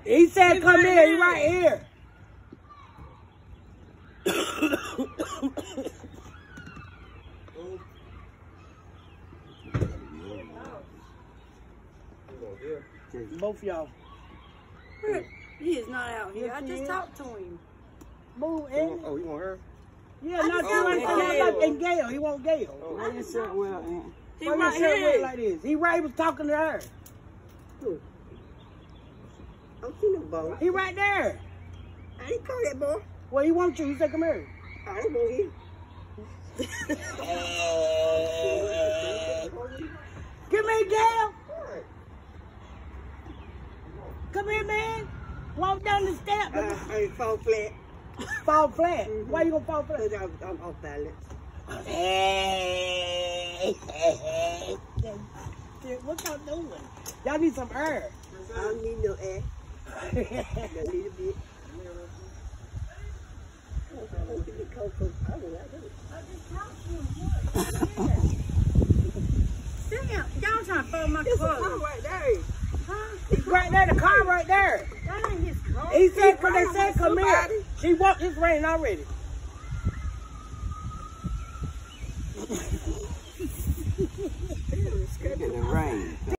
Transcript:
He said come here. He right here. Both y'all. He is not out here. I just talked to him. Move in. Oh, you want her? Yeah, not you want Gail. And Gail. He want Gail. Why you sit well, Aunt? He right here like this. He right was talking to her. Who? I don't see no boy. He right there. I didn't call that boy. Well, he wants you. He said come here. I don't know him. Come here, Gail. Come here, man. Walk down the steps. I fall flat. Fall flat. Why you gonna fall flat? Because I'm off balance. What y'all doing? Y'all need some air. I don't need no air. I need a bit. Damn, y'all trying to follow my There's a car. car right there. Huh? Right there, the car right there. That ain't his car. He said, when they said come here. She walked this rain already. In the rain.